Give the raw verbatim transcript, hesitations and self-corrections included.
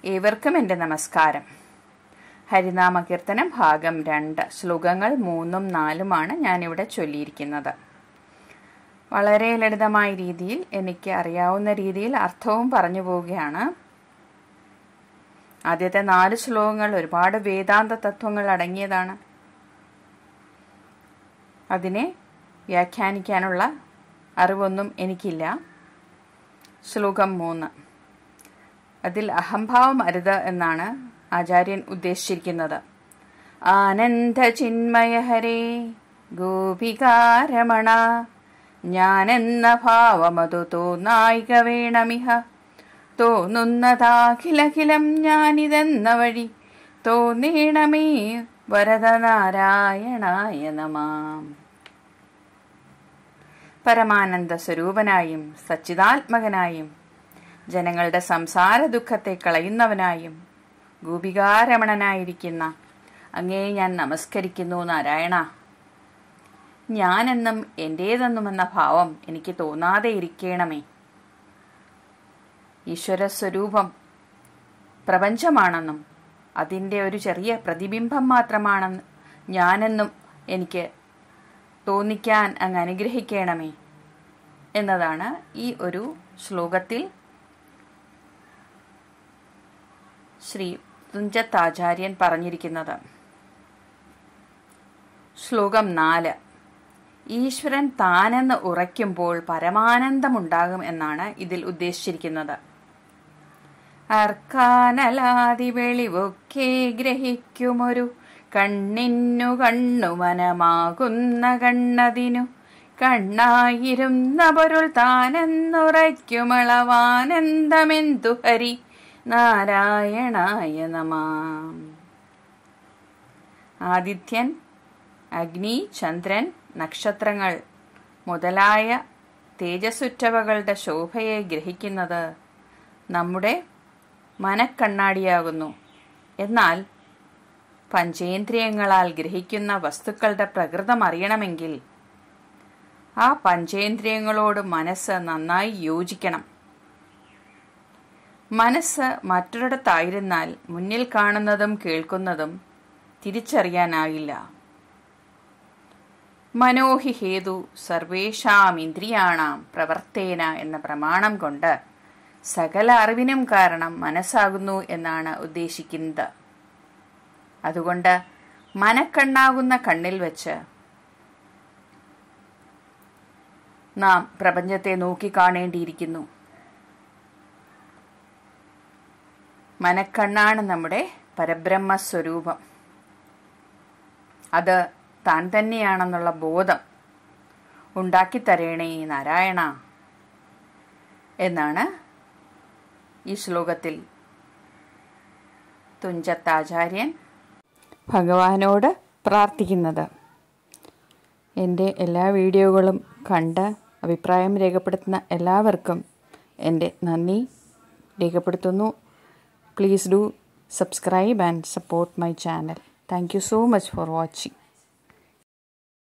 ഏവർക്കും എൻ്റെ നമസ്കാരം. ഹരിനാമ കീർത്തനം ഭാഗം രണ്ട്, ശ്ലോകങ്ങൾ മൂന്നും നാലുമാണ് ഞാനിവിടെ ചൊല്ലിയിരിക്കുന്നത്. വളരെ ലളിതമായ രീതിയിൽ എനിക്ക് അറിയാവുന്ന രീതിയിൽ അർത്ഥവും പറഞ്ഞു പോവുകയാണ്. ആദ്യത്തെ നാല് ശ്ലോകങ്ങൾ ഒരുപാട് വേദാന്ത തത്വങ്ങൾ അടങ്ങിയതാണ്. അതിനെ വ്യാഖ്യാനിക്കാനുള്ള അറിവൊന്നും എനിക്കില്ല. ശ്ലോകം മൂന്ന്, അതിൽ അഹംഭാവം അരുത് എന്നാണ് ആചാര്യൻ ഉദ്ദേശിച്ചിരിക്കുന്നത്. ആനന്ദ ചിന്മയ ഹരേ ഗോപികാരമണ, ഞാനെന്ന ഭാവമതു തോന്നായിക വേണമിഹ, തോന്നുന്നതാഖിലഖിലം ഞാനിതെന്ന വഴി തോന്നേണമേ വരദനാരായണായ നമാം. പരമാനന്ദ സ്വരൂപനായും സച്ചിദാത്മകനായും ജനങ്ങളുടെ സംസാര ദുഃഖത്തെ കളയുന്നവനായും ഗോപികാരമണനായിരിക്കുന്ന അങ്ങേ ഞാൻ നമസ്കരിക്കുന്നു നാരായണ. ഞാനെന്നും എൻ്റേതെന്നുമെന്ന ഭാവം എനിക്ക് തോന്നാതെ ഇരിക്കണമേ. ഈശ്വരസ്വരൂപം പ്രപഞ്ചമാണെന്നും അതിൻ്റെ ഒരു ചെറിയ പ്രതിബിംബം മാത്രമാണെന്ന് ഞാനെന്നും എനിക്ക് തോന്നിക്കാൻ അങ്ങ് അനുഗ്രഹിക്കണമേ എന്നതാണ് ഈ ഒരു ശ്ലോകത്തിൽ ശ്രീ തുഞ്ചത്താചാര്യൻ പറഞ്ഞിരിക്കുന്നത്. ശ്ലോകം നാല്, ഈശ്വരൻ താനെന്ന് ഉറയ്ക്കുമ്പോൾ പരമാനന്ദമുണ്ടാകും എന്നാണ് ഇതിൽ ഉദ്ദേശിച്ചിരിക്കുന്നത്. അർക്കാനലാതി വെളിവൊക്കെ ഗ്രഹിക്കുമൊരു കണ്ണിന്നു കണ്ണുമനമാകുന്ന കണ്ണതിനു കണ്ണായിരുന്ന പൊരുൾ താനെന്നുറയ്ക്കുമളവാനന്ദമെന്തു ഹരി നാരായണായ നമാം. ആദിത്യൻ, അഗ്നി, ചന്ദ്രൻ, നക്ഷത്രങ്ങൾ മുതലായ തേജസ്സുറ്റവകളുടെ ശോഭയെ ഗ്രഹിക്കുന്നത് നമ്മുടെ മനക്കണ്ണാടിയാകുന്നു. എന്നാൽ പഞ്ചേന്ദ്രിയങ്ങളാൽ ഗ്രഹിക്കുന്ന വസ്തുക്കളുടെ പ്രകൃതം അറിയണമെങ്കിൽ ആ പഞ്ചേന്ദ്രിയങ്ങളോട് മനസ്സ് നന്നായി യോജിക്കണം. മനസ്സ് മറ്റൊരിടത്തായിരുന്നാൽ മുന്നിൽ കാണുന്നതും കേൾക്കുന്നതും തിരിച്ചറിയാനാകില്ല. മനോഹി ഹേതു സർവേഷാം ഇന്ദ്രിയാണാം പ്രവർത്തേന എന്ന പ്രമാണം കൊണ്ട് സകല അറിവിനും കാരണം മനസ്സാകുന്നു എന്നാണ് ഉദ്ദേശിക്കുന്നത്. അതുകൊണ്ട് മനക്കണ്ണാകുന്ന കണ്ണിൽ വെച്ച് നാം പ്രപഞ്ചത്തെ നോക്കിക്കാണേണ്ടിയിരിക്കുന്നു. മനക്കണ്ണാണ് നമ്മുടെ പരബ്രഹ്മസ്വരൂപം. അത് താൻ തന്നെയാണെന്നുള്ള ബോധം ഉണ്ടാക്കിത്തരേണേ നാരായണ എന്നാണ് ഈ ശ്ലോകത്തിൽ തുഞ്ചത്താചാര്യൻ ഭഗവാനോട് പ്രാർത്ഥിക്കുന്നത്. എൻ്റെ എല്ലാ വീഡിയോകളും കണ്ട് അഭിപ്രായം രേഖപ്പെടുത്തുന്ന എല്ലാവർക്കും എൻ്റെ നന്ദി രേഖപ്പെടുത്തുന്നു. Please do subscribe and support my channel. Thank you so much for watching.